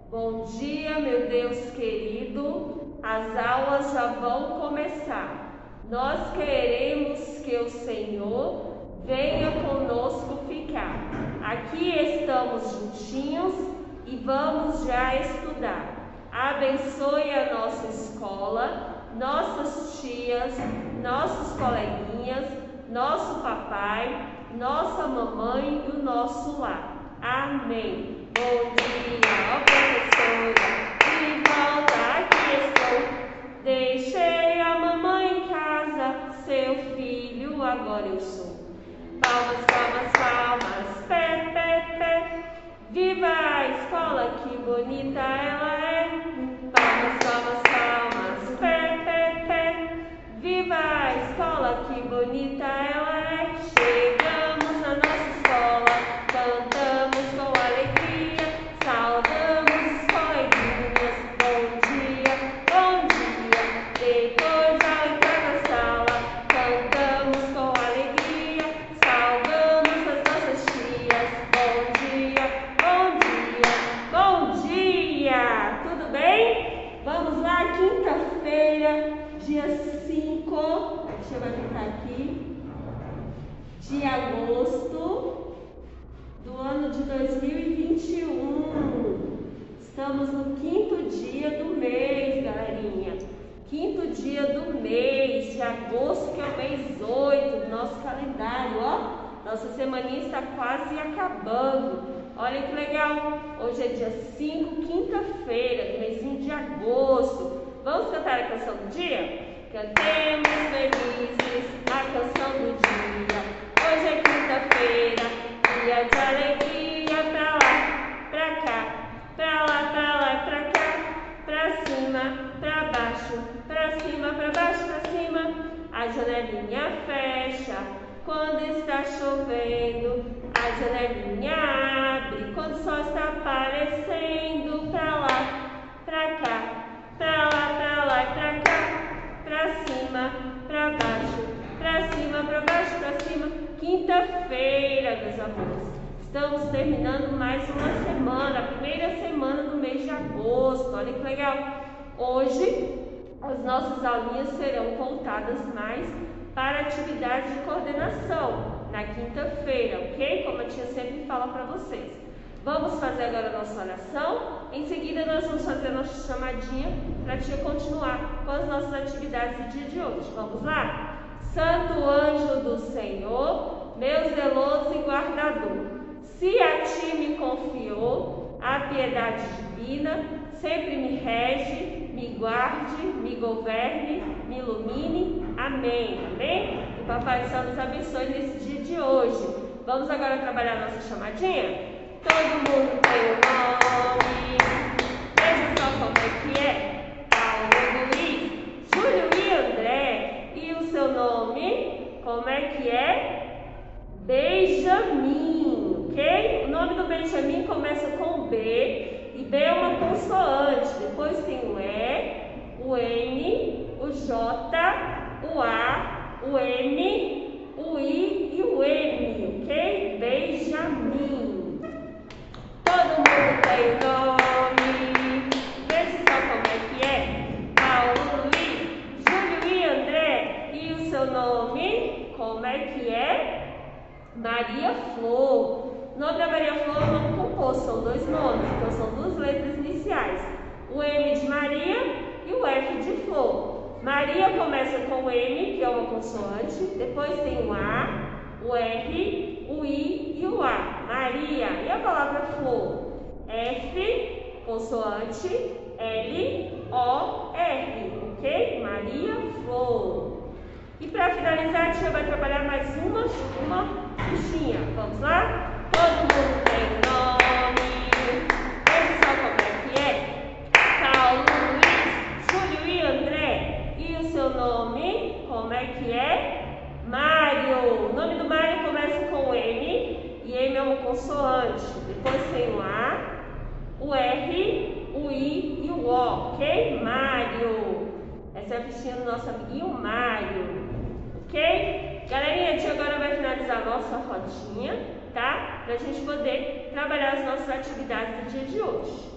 Bom dia, meu Deus querido, as aulas já vão começar. Nós queremos que o Senhor venha conosco ficar. Aqui estamos juntinhos e vamos já estudar. Abençoe a nossa escola, nossas tias, nossos coleguinhas, nosso papai, nossa mamãe e o nosso lar. Amém. Bom dia, ó professora, de volta aqui estou. Deixei a mamãe em casa, seu filho agora eu sou. Palmas, palmas, palmas, pé, pé, pé. Viva a escola, que bonita ela é. Palmas, palmas, palmas, pé, pé, pé. Viva a escola, que bonita ela é. Chegamos na nossa escola, cantamos com alegria, saudamos os coleguinhas. Bom dia, bom dia. Depois ao entrar na sala, cantamos com alegria, saudamos as nossas tias. Bom dia, bom dia, bom dia. Tudo bem? Vamos lá, quinta-feira, dia 5, deixa eu anotar aqui, de agosto do ano de 2021. Estamos no quinto dia do mês, galerinha. Quinto dia do mês de agosto, que é o mês 8 do nosso calendário, ó. Nossa semaninha está quase acabando. Olha que legal. Hoje é dia 5, quinta-feira, do mêsinho de agosto. Vamos cantar a canção do dia? Cantemos felizes a canção do dia. Hoje é quinta-feira, dia de alegria. Pra lá, pra cá, pra lá, pra lá e pra cá. Pra cima, pra baixo, pra cima, pra baixo, pra cima. A janelinha fecha quando está chovendo. A janelinha abre quando o sol está aparecendo. Pra lá, pra cá, pra lá e pra cá. Pra cima, pra baixo, pra cima, pra baixo, pra cima. Quinta-feira, meus amores. Estamos terminando mais uma semana, a primeira semana do mês de agosto. Olha que legal. Hoje, as nossas aulinhas serão voltadas mais para atividade de coordenação, na quinta-feira, ok? Como a tia sempre fala para vocês. Vamos fazer agora a nossa oração. Em seguida, nós vamos fazer a nossa chamadinha para a tia continuar com as nossas atividades do dia de hoje. Vamos lá? Santo anjo do Senhor, meu zeloso e guardador, se a ti me confiou a piedade divina, sempre me rege, me guarde, me governe, me ilumine. Amém. Amém? O Papai do Céu nos abençoe nesse dia de hoje. Vamos agora trabalhar a nossa chamadinha? Todo mundo tem um nome. Veja só como é que é. Paulo, Luiz, Júlio e André. E o seu nome, como é que é? Benjamin, ok? O nome do Benjamin começa com B. E B é uma consoante. Depois tem o E, o N, o J, o A, o M, o I e o M, ok? Benjamin. Todo mundo tem nome. Veja só como é que é. Paulo, Luiz, Júlio e André. E o seu nome, como é que é? Maria Flor. O nome da Maria Flor é um nome composto, são dois nomes, então são duas letras iniciais. O M de Maria e o F de Flor. Maria começa com o M, que é uma consoante, depois tem o A, o R, o I e o A. Maria. E a palavra flor? F, consoante, L, O, R, ok? Maria Flor. E para finalizar, a tia vai trabalhar mais uma fichinha. Vamos lá? Todo mundo tem nome. Veja só como é que é. Paulo, Luiz, Júlio e André. E o seu nome, como é que é? Mário. O nome do Mário começa com M, e M é uma consoante. Depois tem o A, o R, o I e o O, ok? Mário. Essa é a fichinha do nosso amiguinho Mário, ok? Galerinha, a tia agora vai finalizar a nossa rodinha, tá? Pra gente poder trabalhar as nossas atividades do dia de hoje.